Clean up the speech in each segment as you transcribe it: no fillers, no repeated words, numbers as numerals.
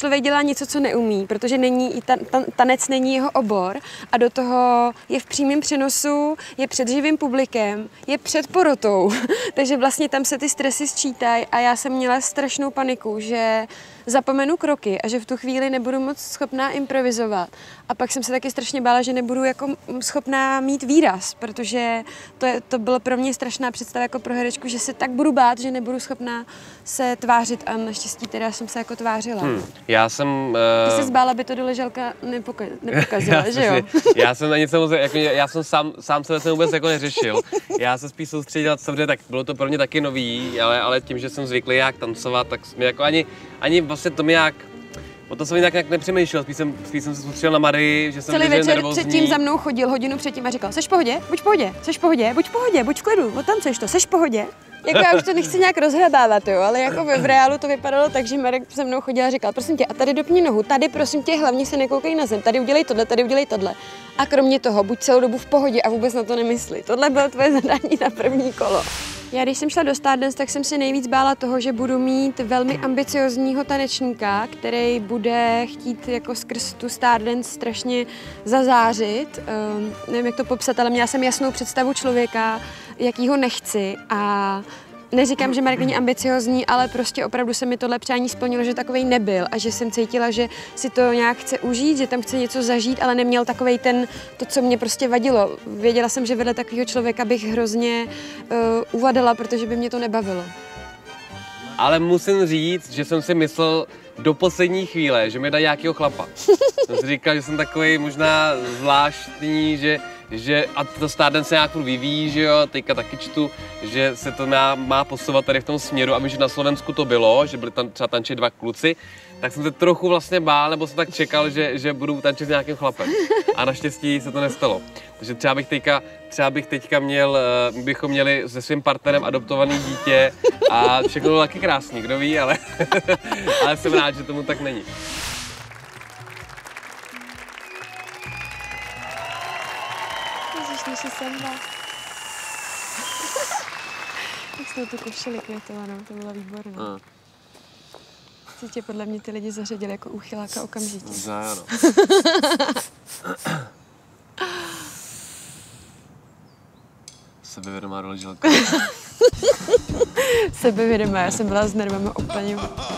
člověk dělá něco, co neumí, protože tanec není jeho obor a do toho je v přímém přenosu, je před živým publikem, je před porotou, takže vlastně tam se ty stresy sčítají a já jsem měla strašnou paniku, že zapomenu kroky a že v tu chvíli nebudu moc schopná improvizovat. A pak jsem se taky strašně bála, že nebudu jako schopná mít výraz, protože to bylo pro mě strašná představa jako pro herečku, že se tak budu bát, že nebudu schopná se tvářit a naštěstí teda jsem se jako tvářila. Já jsem... Ty se bála, by to do leželka nepokazila, že jo? Já jsem na nic samozřejmě, jako, já jsem sám sebe jsem vůbec jako neřešil. Já se spíš soustředil, samozřejmě tak bylo to pro mě taky nový, ale tím, že jsem zvyklý jak tancovat, tak mi jako ani vlastně to mi jak... O to jsem nějak nepřemýšlel, spíš jsem se soustředil na Marii, že jsem celý večer nervózní. předtím za mnou chodil hodinu předtím a říkal, seš v pohodě, buď v pohodě, seš v pohodě, buď v pohodě, buď v klidu, otancuješ to, seš v pohodě. Jako já už to nechci nějak rozhrabávat, jo, ale jako v reálu to vypadalo tak, že Marek se mnou chodil a říkal, prosím tě, a tady dopni nohu, tady prosím tě, hlavně se nekoukej na zem, tady udělej tohle, tady udělej tohle. A kromě toho, buď celou dobu v pohodě a vůbec na to nemysli. Tohle bylo tvoje zadání na první kolo. Já když jsem šla do Stardance, tak jsem si nejvíc bála toho, že budu mít velmi ambiciozního tanečníka, který bude chtít jako skrz tu Stardance strašně zazářit. Nevím, jak to popsat, ale měla jsem jasnou představu člověka, jakýho nechci a neříkám, že Marek není ambiciozní, ale prostě opravdu se mi tohle přání splnilo, že takovej nebyl a že jsem cítila, že si to nějak chce užít, že tam chce něco zažít, ale neměl takovej to, co mě prostě vadilo. Věděla jsem, že vedle takového člověka bych hrozně uvadila, protože by mě to nebavilo. Ale musím říct, že jsem si myslel do poslední chvíle, že mi dají nějakého chlapa. Jsem si říkal, že jsem takový možná zvláštní, že a to Stardance se nějak vyvíjí, že jo, teďka taky čtu, že se to má posouvat tady v tom směru a my, že na Slovensku to bylo, že byli tam třeba tančit dva kluci, tak jsem se trochu vlastně bál, nebo jsem tak čekal, že budu tančit s nějakým chlapem. A naštěstí se to nestalo. Takže třeba bych teďka měl, bychom měli se svým partnerem adoptovaný dítě a všechno bylo taky krásný, kdo ví, ale, ale jsem rád, že tomu tak není. Ježiš, samba. Jak jste tu košili květovanou, to bylo výborné. Tě podle mě ty lidi zařadili jako úchyláka okamžitě. Ano. Sebevědomá roleželka. Sebevědomá, já jsem byla s nervama úplně.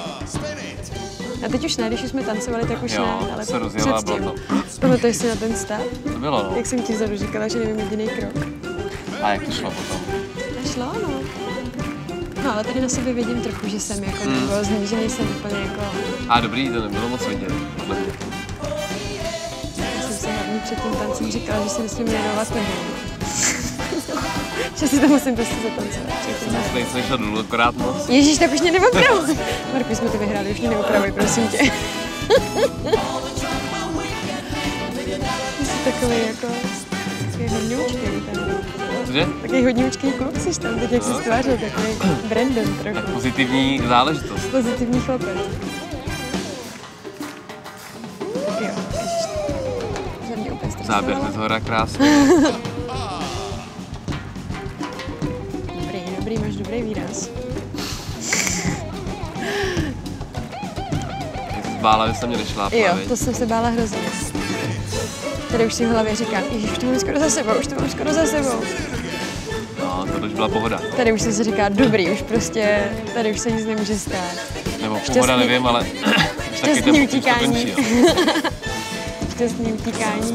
A teď už ne, když už jsme tancovali, tak už jo, ne, ale se rozjela, bylo to. Pamatuješ si na ten stav? To bylo, no. Jak jsem ti vzadu říkala, že nevím jediný krok. A jak to šlo potom? Nešlo, no. No, ale tady na sobě vidím trochu, že jsem jako nervózní, že nejsem úplně jako... A dobrý, to nebylo moc vidět, podle mě. Já jsem si hlavně před tím tancem říkala, že si musím věnovat tebou. Že si to musím prostě zatancovat. Já jsem nešla dolů akorát moc. Ježíš, tak už mě neopravuj. Marku, jsme to vyhráli, už mě neopravuj, prosím tě. Jsi takový jako... Takový hodňoučký ten. Cože? Takový hodňoučký kluk jsi tam, teď jak jsi stvářil, takový Brandon trochu. Tak pozitivní záležitost. Pozitivní chlapec. Jo, ježiš. Za mě úplně stresovalo. Záběr ze zhora krásný. Dobrý, máš dobrý výraz. Bála, že se mě nešlápla, Jo, to jsem se bála hrozně. Tady už si v hlavě říkám, ježiš, už to mám skoro za sebou, No, to už byla pohoda. Tady už jsem si říká, dobrý, už prostě, tady už se nic nemůže stát. Nebo pohoda, nevím, ale už taky šťastný utíkání. Končí, Šťastný utíkání.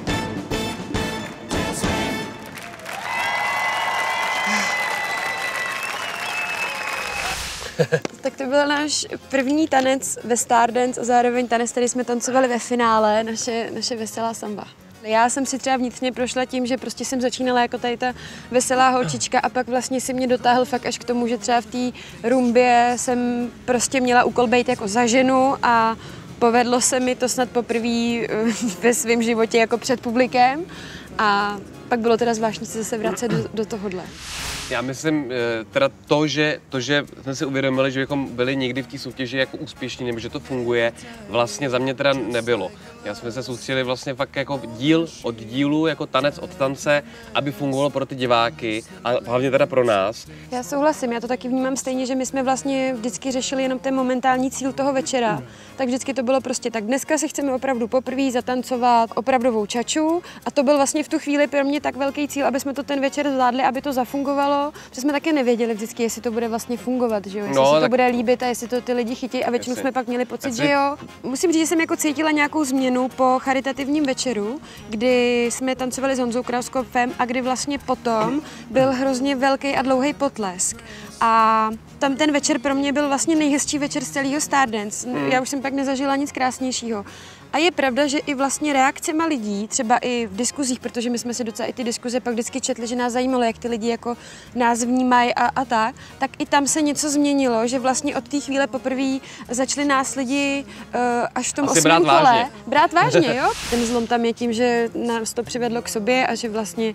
Tak to byl náš první tanec ve Stardance a zároveň tanec, který jsme tancovali ve finále, naše veselá samba. Já jsem si třeba vnitřně prošla tím, že prostě jsem začínala jako tady ta veselá holčička a pak vlastně si mě dotáhl fakt až k tomu, že třeba v té rumbě jsem prostě měla úkol být jako za ženu a povedlo se mi to snad poprvé ve svém životě jako před publikem a pak bylo teda zvláštní se zase vracet do tohohle. Já myslím, teda to, že jsme si uvědomili, že bychom byli někdy v té soutěži jako úspěšní, nebo že to funguje, vlastně za mě teda nebylo. Já jsme se soustředili vlastně fakt jako díl od dílu, jako tanec od tance, aby fungovalo pro ty diváky a hlavně teda pro nás. Já souhlasím, já to taky vnímám stejně, že my jsme vlastně vždycky řešili jenom ten momentální cíl toho večera. Tak vždycky to bylo prostě tak, dneska si chceme opravdu poprvé zatancovat opravdovou čaču a to byl vlastně v tu chvíli pro mě tak velký cíl, aby jsme to ten večer zvládli, aby to zafungovalo, protože jsme taky nevěděli vždycky, jestli to bude vlastně fungovat, že jo? Jestli se to bude líbit a jestli to ty lidi chytějí a většinou jsme pak měli pocit, že jo. Musím říct, že jsem jako cítila nějakou změnu po charitativním večeru, kdy jsme tancovali s Honzou Krauskopfem a kdy vlastně potom byl hrozně velký a dlouhý potlesk. A tam ten večer pro mě byl vlastně nejhezčí večer z celého Stardance. Já už jsem pak nezažila nic krásnějšího. A je pravda, že i vlastně reakcema lidí, třeba i v diskuzích, protože my jsme si docela i ty diskuze pak vždycky četli, že nás zajímalo, jak ty lidi jako nás vnímají a tak i tam se něco změnilo, že vlastně od té chvíle poprvé začali nás lidi až v tom 8. kole brát vážně, jo? Ten zlom tam je tím, že nás to přivedlo k sobě a že vlastně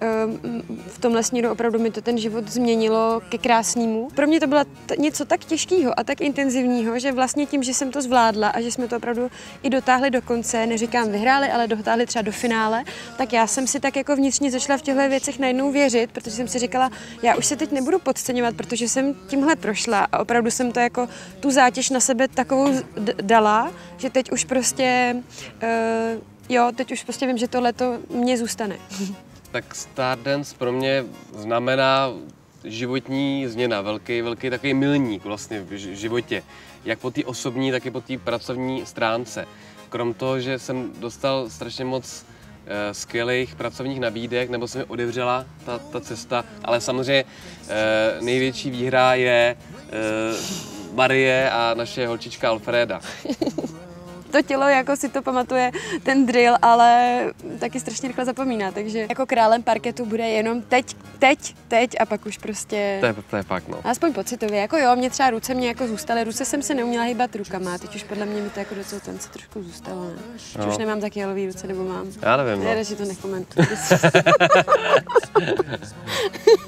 v tomhle směru opravdu mi to ten život změnilo ke krásnému. Pro mě to bylo něco tak těžkého a tak intenzivního, že vlastně tím, že jsem to zvládla a že jsme to opravdu i dotáhli do konce, neříkám vyhráli, ale dotáhli třeba do finále, tak já jsem si tak jako vnitřně začala v těchto věcech najednou věřit, protože jsem si říkala, já už se teď nebudu podceňovat, protože jsem tímhle prošla a opravdu jsem to jako tu zátěž na sebe takovou dala, že teď už prostě, teď už prostě vím, že tohleto mě zůstane. Tak Stardance pro mě znamená životní změna, velký takový milník vlastně v životě, jak po té osobní, tak i po té pracovní stránce. Krom toho, že jsem dostal strašně moc skvělých pracovních nabídek, nebo se mi otevřela ta cesta, ale samozřejmě největší výhra je Marie a naše holčička Alfreda. To tělo jako si to pamatuje ten drill, ale taky strašně rychle zapomíná, takže jako králem parketu bude jenom teď a pak už prostě... To je fakt, no. Aspoň pocitově, jako jo, mě třeba ruce jako zůstaly, ruce jsem se neuměla hýbat rukama, teď už podle mě mi to jako docela tance trošku zůstalo, ne? No. Už nemám taky jalový ruce, nebo mám? Já nevím, no. Já radši to nekomentuji.